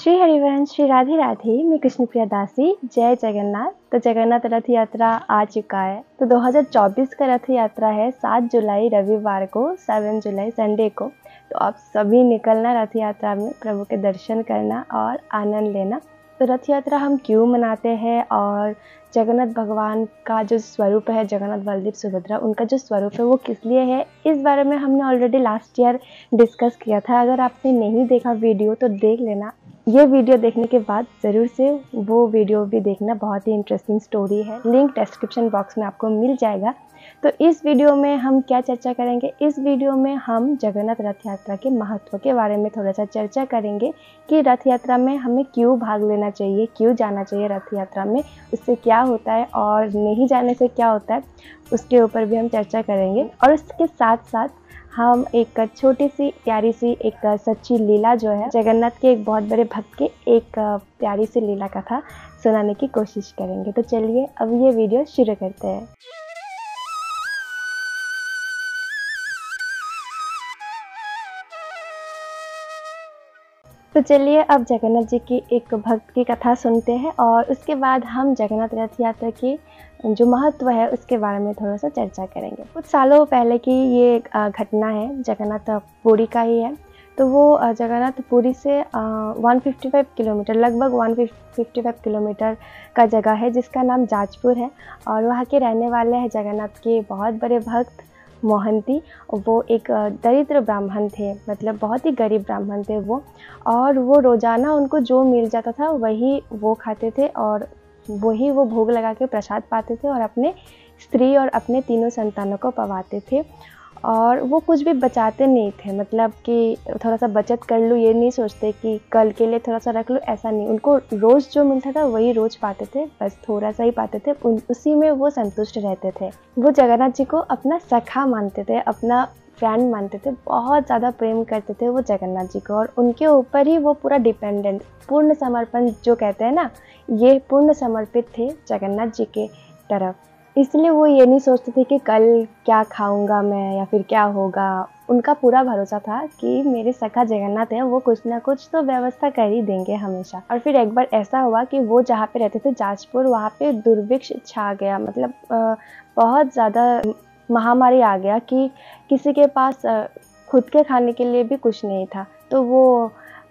श्री हरिवंश, श्री राधे राधे। मैं कृष्णप्रिया दासी। जय जगन्नाथ। तो जगन्नाथ रथ यात्रा आ चुका है। तो 2024 का रथ यात्रा है 7 जुलाई रविवार को, 7 जुलाई संडे को। तो आप सभी निकलना रथ यात्रा में, प्रभु के दर्शन करना और आनंद लेना। तो रथ यात्रा हम क्यों मनाते हैं और जगन्नाथ भगवान का जो स्वरूप है, जगन्नाथ बलदेव सुभद्रा, उनका जो स्वरूप है वो किस लिए है, इस बारे में हमने ऑलरेडी लास्ट ईयर डिस्कस किया था। अगर आपने नहीं देखा वीडियो तो देख लेना। ये वीडियो देखने के बाद ज़रूर से वो वीडियो भी देखना, बहुत ही इंटरेस्टिंग स्टोरी है। लिंक डिस्क्रिप्शन बॉक्स में आपको मिल जाएगा। तो इस वीडियो में हम क्या चर्चा करेंगे, इस वीडियो में हम जगन्नाथ रथ यात्रा के महत्व के बारे में थोड़ा सा चर्चा करेंगे कि रथ यात्रा में हमें क्यों भाग लेना चाहिए, क्यों जाना चाहिए रथ यात्रा में, उससे क्या होता है और नहीं जाने से क्या होता है, उसके ऊपर भी हम चर्चा करेंगे। और उसके साथ साथ हम एक छोटी सी प्यारी सी एक सच्ची लीला जो है, जगन्नाथ के एक बहुत बड़े भक्त के एक प्यारी सी लीला कथा सुनाने की कोशिश करेंगे। तो चलिए अब ये वीडियो शुरू करते हैं। तो चलिए अब जगन्नाथ जी की एक भक्त की कथा सुनते हैं और उसके बाद हम जगन्नाथ रथ यात्रा की जो महत्व है उसके बारे में थोड़ा सा चर्चा करेंगे। कुछ सालों पहले की ये घटना है, जगन्नाथ पुरी का ही है। तो वो जगन्नाथ पुरी से 155 किलोमीटर, लगभग 155 किलोमीटर का जगह है जिसका नाम जाजपुर है। और वहाँ के रहने वाले हैं जगन्नाथ के बहुत बड़े भक्त मोहंती। वो एक दरिद्र ब्राह्मण थे, मतलब बहुत ही गरीब ब्राह्मण थे वो। और वो रोज़ाना उनको जो मिल जाता था वही वो खाते थे और वही वो भोग लगा के प्रसाद पाते थे और अपने स्त्री और अपने तीनों संतानों को पवाते थे। और वो कुछ भी बचाते नहीं थे, मतलब कि थोड़ा सा बचत कर लूँ, ये नहीं सोचते कि कल के लिए थोड़ा सा रख लूँ, ऐसा नहीं। उनको रोज़ जो मिलता था वही रोज़ पाते थे, बस थोड़ा सा ही पाते थे, उसी में वो संतुष्ट रहते थे। वो जगन्नाथ जी को अपना सखा मानते थे, अपना फ्रेंड मानते थे, बहुत ज़्यादा प्रेम करते थे वो जगन्नाथ जी को। और उनके ऊपर ही वो पूरा डिपेंडेंट, पूर्ण समर्पण जो कहते हैं ना, ये पूर्ण समर्पित थे जगन्नाथ जी के तरफ। इसलिए वो ये नहीं सोचते थे कि कल क्या खाऊंगा मैं या फिर क्या होगा। उनका पूरा भरोसा था कि मेरे सखा जगन्नाथ हैं, वो कुछ ना कुछ तो व्यवस्था कर ही देंगे हमेशा। और फिर एक बार ऐसा हुआ कि वो जहाँ पे रहते थे जाजपुर, वहाँ पे दुर्भिक्ष छा गया, मतलब बहुत ज़्यादा महामारी आ गया कि किसी के पास खुद के खाने के लिए भी कुछ नहीं था। तो वो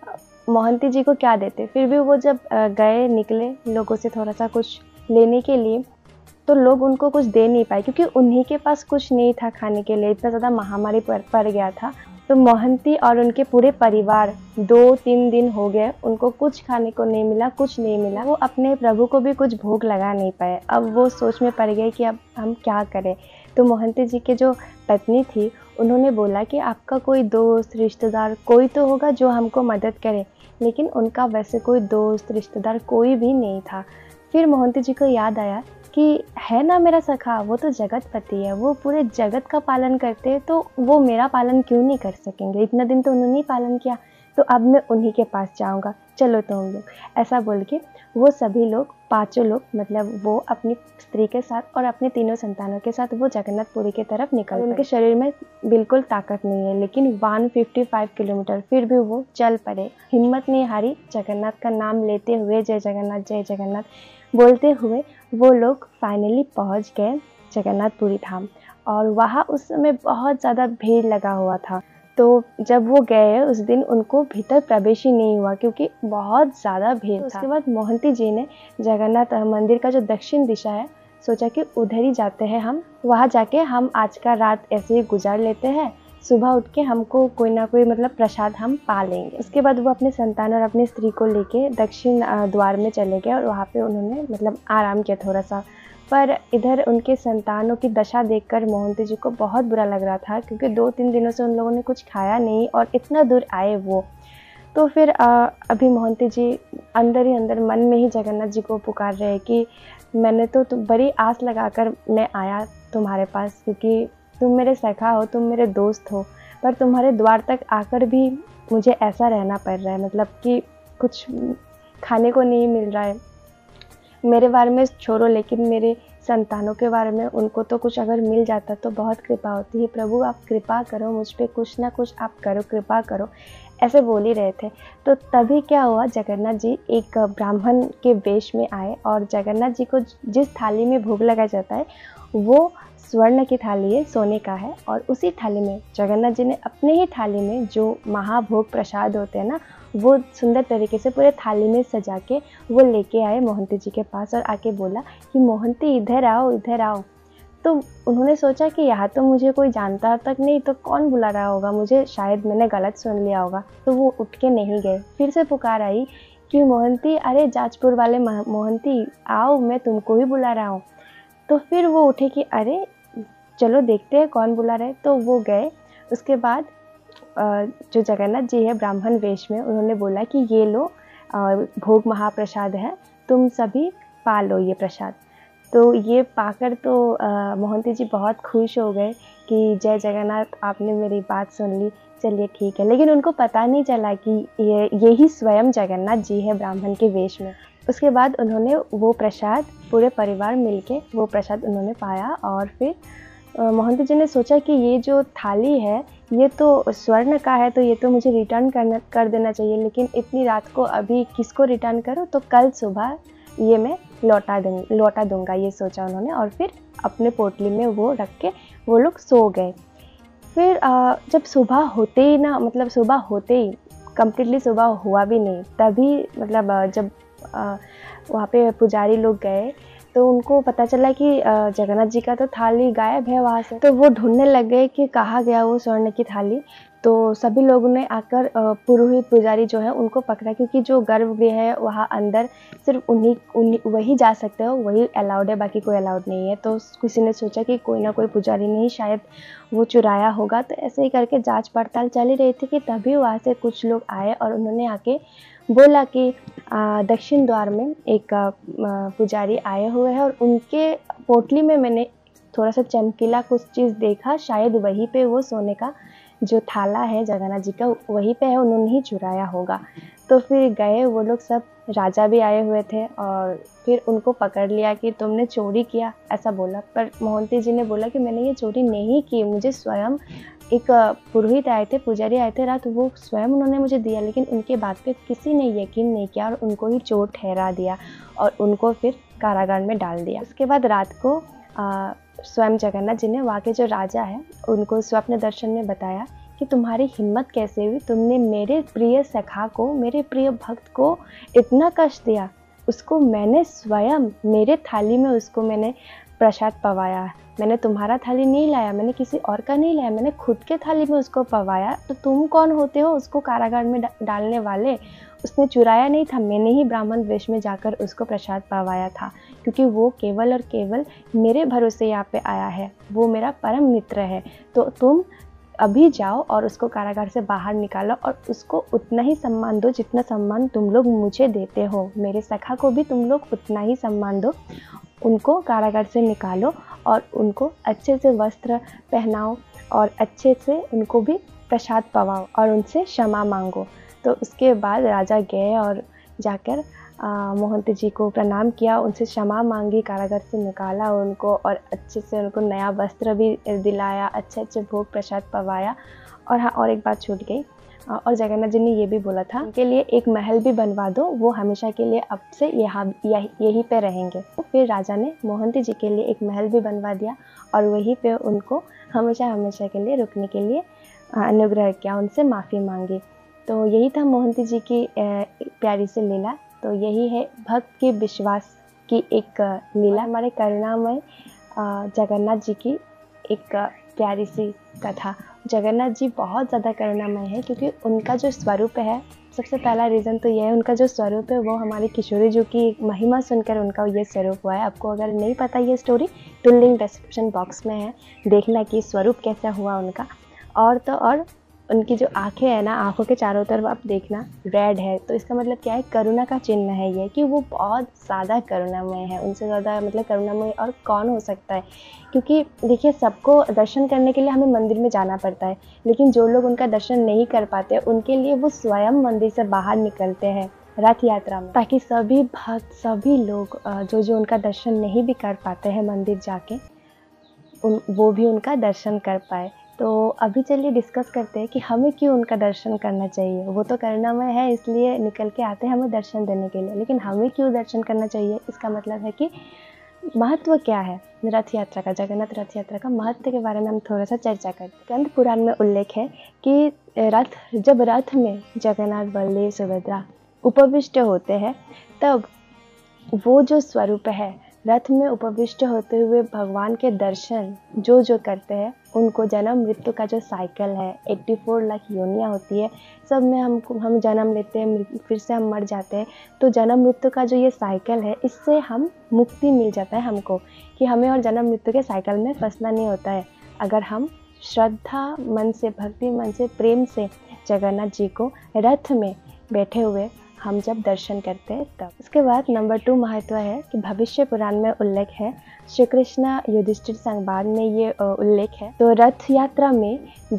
मोहंती जी को क्या देते। फिर भी वो जब गए, निकले लोगों से थोड़ा सा कुछ लेने के लिए, तो लोग उनको कुछ दे नहीं पाए क्योंकि उन्हीं के पास कुछ नहीं था खाने के लिए, इतना ज़्यादा महामारी पड़ गया था। तो मोहंती और उनके पूरे परिवार 2-3 दिन हो गए, उनको कुछ खाने को नहीं मिला, कुछ नहीं मिला। वो अपने प्रभु को भी कुछ भोग लगा नहीं पाए। अब वो सोच में पड़ गए कि अब हम क्या करें। तो मोहंती जी के जो पत्नी थी, उन्होंने बोला कि आपका कोई दोस्त रिश्तेदार कोई तो होगा जो हमको मदद करे, लेकिन उनका वैसे कोई दोस्त रिश्तेदार कोई भी नहीं था। फिर मोहंती जी को याद आया कि है ना मेरा सखा, वो तो जगतपति है, वो पूरे जगत का पालन करते हैं, तो वो मेरा पालन क्यों नहीं कर सकेंगे। इतना दिन तो उन्होंने ही पालन किया, तो अब मैं उन्हीं के पास जाऊंगा, चलो तो हम लोग। ऐसा बोल के वो सभी लोग, 5 लोग, मतलब वो अपनी स्त्री के साथ और अपने तीनों संतानों के साथ वो जगन्नाथपुरी की तरफ निकल गए। उनके शरीर में बिल्कुल ताकत नहीं है, लेकिन 155 किलोमीटर फिर भी वो चल पड़े, हिम्मत नहीं हारी। जगन्नाथ का नाम लेते हुए, जय जगन्नाथ जय जगन्नाथ बोलते हुए वो लोग फाइनली पहुंच गए जगन्नाथपुरी धाम। और वहाँ उस समय बहुत ज़्यादा भीड़ लगा हुआ था। तो जब वो गए उस दिन, उनको भीतर प्रवेश ही नहीं हुआ क्योंकि बहुत ज़्यादा भीड़ था। उसके बाद मोहंती जी ने जगन्नाथ मंदिर का जो दक्षिण दिशा है, सोचा कि उधर ही जाते हैं हम, वहाँ जाके हम आज का रात ऐसे ही गुजार लेते हैं, सुबह उठ के हमको कोई ना कोई मतलब प्रसाद हम पा लेंगे। उसके बाद वो अपने संतान और अपनी स्त्री को लेके दक्षिण द्वार में चले गए और वहाँ पे उन्होंने मतलब आराम किया थोड़ा सा। पर इधर उनके संतानों की दशा देखकर मोहंती जी को बहुत बुरा लग रहा था क्योंकि 2-3 दिनों से उन लोगों ने कुछ खाया नहीं और इतना दूर आए वो। तो फिर अभी मोहंती जी अंदर ही अंदर मन में ही जगन्नाथ जी को पुकार रहे हैं कि मैंने तो बड़ी आस लगाकर मैं आया तुम्हारे पास, क्योंकि तुम मेरे सखा हो, तुम मेरे दोस्त हो, पर तुम्हारे द्वार तक आकर भी मुझे ऐसा रहना पड़ रहा है, मतलब कि कुछ खाने को नहीं मिल रहा है। मेरे बारे में छोड़ो, लेकिन मेरे संतानों के बारे में उनको तो कुछ अगर मिल जाता तो बहुत कृपा होती है। प्रभु आप कृपा करो मुझ पे, कुछ ना कुछ आप करो, कृपा करो। ऐसे बोल ही रहे थे। तो तभी क्या हुआ, जगन्नाथ जी एक ब्राह्मण के वेश में आए और जगन्नाथ जी को जिस थाली में भोग लगाया जाता है वो स्वर्ण की थाली है, सोने का है। और उसी थाली में जगन्नाथ जी ने अपने ही थाली में जो महाभोग प्रसाद होते हैं ना, वो सुंदर तरीके से पूरे थाली में सजा के वो लेके आए मोहंती जी के पास और आके बोला कि मोहंती इधर आओ, इधर आओ। तो उन्होंने सोचा कि यहाँ तो मुझे कोई जानता तक नहीं, तो कौन बुला रहा होगा मुझे, शायद मैंने गलत सुन लिया होगा। तो वो उठ के नहीं गए। फिर से पुकार आई कि मोहंती, अरे जाजपुर वाले मोहंती आओ, मैं तुमको ही बुला रहा हूँ। तो फिर वो उठे कि अरे चलो देखते हैं कौन बुला रहे। तो वो गए। उसके बाद जो जगन्नाथ जी है ब्राह्मण वेश में, उन्होंने बोला कि ये लो भोग महाप्रसाद है, तुम सभी पा लो ये प्रसाद। तो ये पाकर तो मोहंती जी बहुत खुश हो गए कि जय जगन्नाथ, आपने मेरी बात सुन ली, चलिए ठीक है। लेकिन उनको पता नहीं चला कि यही स्वयं जगन्नाथ जी है ब्राह्मण के वेश में। उसके बाद उन्होंने वो प्रसाद, पूरे परिवार मिलके वो प्रसाद उन्होंने पाया। और फिर मोहंती जी ने सोचा कि ये जो थाली है ये तो स्वर्ण का है, तो ये तो मुझे रिटर्न कर देना चाहिए, लेकिन इतनी रात को अभी किसको रिटर्न करूँ, तो कल सुबह ये मैं लौटा दूंगा, ये सोचा उन्होंने। और फिर अपने पोटली में वो रख के वो लोग सो गए। फिर जब सुबह होते ही ना, मतलब सुबह होते ही, कम्प्लीटली सुबह हुआ भी नहीं, तभी मतलब जब वहाँ पे पुजारी लोग गए तो उनको पता चला कि जगन्नाथ जी का तो थाली गायब है वहाँ से। तो वो ढूंढने लग गए कि कहाँ गया वो स्वर्ण की थाली। तो सभी लोगों ने आकर पुरोहित पुजारी जो है उनको पकड़ा, क्योंकि जो गर्भगृह है वहाँ अंदर सिर्फ उन्हीं वही जा सकते हो, वही अलाउड है, बाकी कोई अलाउड नहीं है। तो किसी ने सोचा कि कोई ना कोई पुजारी ने ही शायद वो चुराया होगा। तो ऐसे ही करके जांच पड़ताल चल ही रही थी कि तभी वहाँ से कुछ लोग आए और उन्होंने आके बोला कि दक्षिण द्वार में एक पुजारी आए हुए हैं और उनके पोटली में मैंने थोड़ा सा चमकीला कुछ चीज़ देखा, शायद वहीं पे वो सोने का जो थाला है जगन्नाथ जी का वहीं पे है, उन्होंने ही चुराया होगा। तो फिर गए वो लोग सब, राजा भी आए हुए थे और फिर उनको पकड़ लिया कि तुमने चोरी किया, ऐसा बोला। पर मोहंती जी ने बोला कि मैंने ये चोरी नहीं की, मुझे स्वयं एक पुरोहित आए थे, पुजारी आए थे रात, वो स्वयं उन्होंने मुझे दिया, लेकिन उनके बात पे किसी ने यकीन नहीं किया और उनको ही चोर ठहरा दिया और उनको फिर कारागार में डाल दिया। उसके बाद रात को स्वयं जगन्नाथ जी ने वहाँ के जो राजा हैं उनको स्वप्न दर्शन में बताया कि तुम्हारी हिम्मत कैसे हुई, तुमने मेरे प्रिय सखा को, मेरे प्रिय भक्त को इतना कष्ट दिया, उसको मैंने स्वयं मेरे थाली में उसको मैंने प्रसाद पवाया, मैंने तुम्हारा थाली नहीं लाया, मैंने किसी और का नहीं लाया, मैंने खुद के थाली में उसको पवाया। तो तुम कौन होते हो उसको कारागार में डालने वाले? उसने चुराया नहीं था, मैंने ही ब्राह्मण वेश में जाकर उसको प्रसाद पवाया था, क्योंकि वो केवल और केवल मेरे भरोसे यहाँ पे आया है, वो मेरा परम मित्र है। तो तुम अभी जाओ और उसको कारागार से बाहर निकालो और उसको उतना ही सम्मान दो जितना सम्मान तुम लोग मुझे देते हो, मेरे सखा को भी तुम लोग उतना ही सम्मान दो। उनको कारागार से निकालो और उनको अच्छे से वस्त्र पहनाओ और अच्छे से उनको भी प्रसाद पवाओ और उनसे क्षमा मांगो। तो उसके बाद राजा गए और जाकर मोहंती जी को प्रणाम किया, उनसे क्षमा मांगी, कारागार से निकाला उनको और अच्छे से उनको नया वस्त्र भी दिलाया, अच्छे अच्छे भोग प्रसाद पवाया। और हाँ, और एक बात छूट गई, और जगन्नाथ जी ने ये भी बोला था उनके लिए एक महल भी बनवा दो, वो हमेशा के लिए अब से यहीं पे रहेंगे। तो फिर राजा ने मोहंती जी के लिए एक महल भी बनवा दिया और वहीं पे उनको हमेशा हमेशा के लिए रुकने के लिए अनुग्रह किया, उनसे माफ़ी मांगी। तो यही था मोहंती जी की प्यारी सी लीला। तो यही है भक्त के विश्वास की एक लीला, हमारे करुणामय जगन्नाथ जी की एक प्यारी सी कथा। जगन्नाथ जी बहुत ज़्यादा करुणामय है क्योंकि उनका जो स्वरूप है, सबसे पहला रीज़न तो यह है उनका जो स्वरूप है वो हमारी किशोरी जी की महिमा सुनकर उनका ये स्वरूप हुआ है। आपको अगर नहीं पता ये स्टोरी तो लिंक डिस्क्रिप्शन बॉक्स में है, देखना कि स्वरूप कैसा हुआ उनका। और तो और उनकी जो आँखें हैं ना, आँखों के चारों तरफ आप देखना रेड है, तो इसका मतलब क्या है, करुणा का चिन्ह है ये, कि वो बहुत ज़्यादा करुणामय है। उनसे ज़्यादा मतलब करुणामय और कौन हो सकता है। क्योंकि देखिए, सबको दर्शन करने के लिए हमें मंदिर में जाना पड़ता है, लेकिन जो लोग उनका दर्शन नहीं कर पाते उनके लिए वो स्वयं मंदिर से बाहर निकलते हैं रथ यात्रा में, ताकि सभी भक्त, सभी लोग जो उनका दर्शन नहीं भी कर पाते हैं मंदिर जाके, वो भी उनका दर्शन कर पाए। तो अभी चलिए डिस्कस करते हैं कि हमें क्यों उनका दर्शन करना चाहिए। वो तो करुणामय है इसलिए निकल के आते हैं हमें दर्शन देने के लिए, लेकिन हमें क्यों दर्शन करना चाहिए, इसका मतलब है कि महत्व क्या है रथ यात्रा का, जगन्नाथ रथ यात्रा का महत्व के बारे में हम थोड़ा सा चर्चा करते हैं। स्कंद पुराण में उल्लेख है कि जब रथ में जगन्नाथ बलदेव सुभद्रा उपविष्ट होते हैं, तब वो जो स्वरूप है रथ में उपविष्ट होते हुए भगवान के दर्शन जो करते हैं, उनको जन्म मृत्यु का जो साइकिल है, 84 लाख योनियाँ होती है, सब में हम जन्म लेते हैं, फिर से हम मर जाते हैं। तो जन्म मृत्यु का जो ये साइकिल है, इससे हम मुक्ति मिल जाता है हमको, कि हमें और जन्म मृत्यु के साइकिल में फंसना नहीं होता है, अगर हम श्रद्धा मन से, भक्ति मन से, प्रेम से जगन्नाथ जी को रथ में बैठे हुए हम जब दर्शन करते हैं तब। उसके बाद नंबर 2 महत्व है कि भविष्य पुराण में उल्लेख है, श्री कृष्ण युधिष्ठिर संवाद में ये उल्लेख है। तो रथ यात्रा में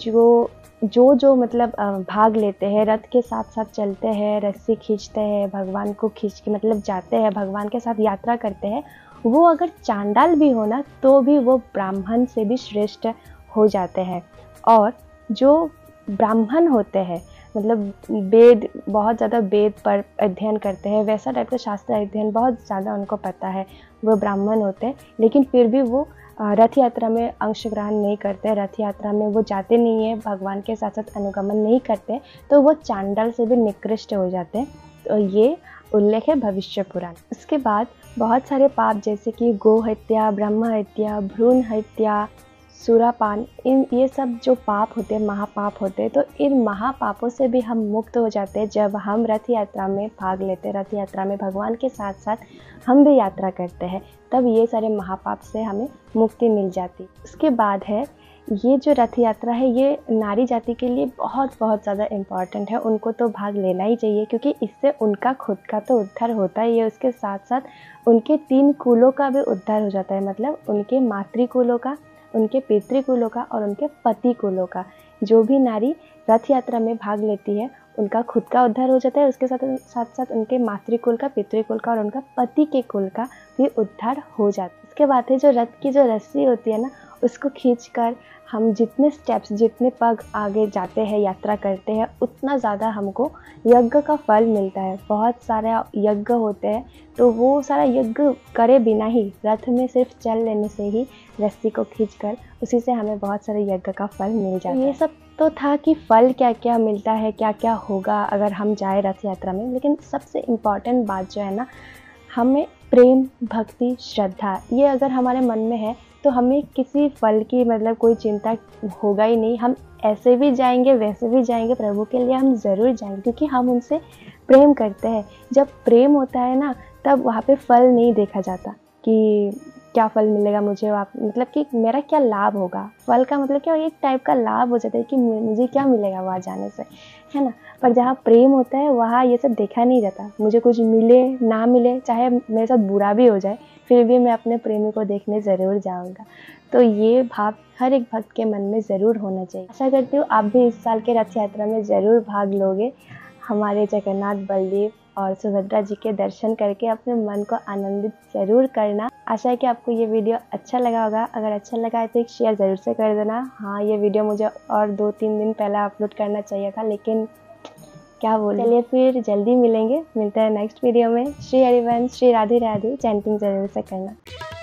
जो मतलब भाग लेते हैं, रथ के साथ साथ चलते हैं, रस्सी खींचते हैं, भगवान को खींच के मतलब जाते हैं, भगवान के साथ यात्रा करते हैं, वो अगर चांडाल भी हो ना तो भी वो ब्राह्मण से भी श्रेष्ठ हो जाते हैं। और जो ब्राह्मण होते हैं मतलब वेद, बहुत ज़्यादा वेद पर अध्ययन करते हैं, वैसा टाइप का शास्त्र अध्ययन बहुत ज़्यादा उनको पता है, वो ब्राह्मण होते हैं, लेकिन फिर भी वो रथ यात्रा में अंशग्रहण नहीं करते, रथ यात्रा में वो जाते नहीं है, भगवान के साथ साथ अनुगमन नहीं करते, तो वो चांडाल से भी निकृष्ट हो जाते हैं। तो ये उल्लेख है भविष्य पुराण। उसके बाद बहुत सारे पाप जैसे कि गो हत्या, ब्रह्म हत्या, भ्रूण हत्या, सुरापान, ये सब जो पाप होते हैं, महापाप होते हैं, तो इन महापापों से भी हम मुक्त हो जाते हैं जब हम रथ यात्रा में भाग लेते हैं। रथ यात्रा में भगवान के साथ साथ हम भी यात्रा करते हैं, तब ये सारे महापाप से हमें मुक्ति मिल जाती। उसके बाद है ये जो रथ यात्रा है, ये नारी जाति के लिए बहुत ज़्यादा इम्पॉर्टेंट है, उनको तो भाग लेना ही चाहिए, क्योंकि इससे उनका खुद का तो उद्धार होता ही है, उसके साथ साथ उनके 3 कुलों का भी उद्धार हो जाता है, मतलब उनके मातृकुलों का, उनके पितृकुलों का और उनके पति कुलों का। जो भी नारी रथ यात्रा में भाग लेती है, उनका खुद का उद्धार हो जाता है, उसके साथ साथ उनके मातृकुल का, पितृकुल का और उनका पति के कुल का भी उद्धार हो जाता है। इसके बाद है जो रथ की जो रस्सी होती है ना, उसको खींचकर हम जितने स्टेप्स, जितने पग आगे जाते हैं, यात्रा करते हैं, उतना ज़्यादा हमको यज्ञ का फल मिलता है। बहुत सारे यज्ञ होते हैं, तो वो सारा यज्ञ करे बिना ही रथ में सिर्फ चल लेने से ही, रस्सी को खींचकर, उसी से हमें बहुत सारे यज्ञ का फल मिल जाता है। ये सब तो था कि फल क्या क्या मिलता है, क्या क्या होगा अगर हम जाए रथ यात्रा में, लेकिन सबसे इम्पॉर्टेंट बात जो है ना, हमें प्रेम, भक्ति, श्रद्धा, ये अगर हमारे मन में है तो हमें किसी फल की मतलब कोई चिंता होगा ही नहीं। हम ऐसे भी जाएंगे, वैसे भी जाएंगे, प्रभु के लिए हम ज़रूर जाएंगे, क्योंकि हम उनसे प्रेम करते हैं। जब प्रेम होता है ना, तब वहाँ पे फल नहीं देखा जाता कि क्या फल मिलेगा मुझे, मतलब कि मेरा क्या लाभ होगा। फल का मतलब क्या, एक टाइप का लाभ हो जाता है कि मुझे क्या मिलेगा वहाँ जाने से, है ना। पर जहाँ प्रेम होता है वहाँ ये सब देखा नहीं जाता, मुझे कुछ मिले ना मिले, चाहे मेरे साथ बुरा भी हो जाए, फिर भी मैं अपने प्रेमी को देखने ज़रूर जाऊँगा। तो ये भाव हर एक भक्त के मन में ज़रूर होना चाहिए। आशा करती हूँ आप भी इस साल के रथ यात्रा में ज़रूर भाग लोगे। हमारे जगन्नाथ, बलदेव और सुभद्रा जी के दर्शन करके अपने मन को आनंदित ज़रूर करना। आशा है कि आपको ये वीडियो अच्छा लगा होगा। अगर अच्छा लगा है तो एक शेयर ज़रूर से कर देना। हाँ, ये वीडियो मुझे और 2-3 दिन पहले अपलोड करना चाहिए था, लेकिन क्या बोले। चलिए फिर जल्दी मिलते हैं नेक्स्ट वीडियो में। श्री हरिवंश, श्री राधे राधे, चैंटिंग ज़रूर से करना।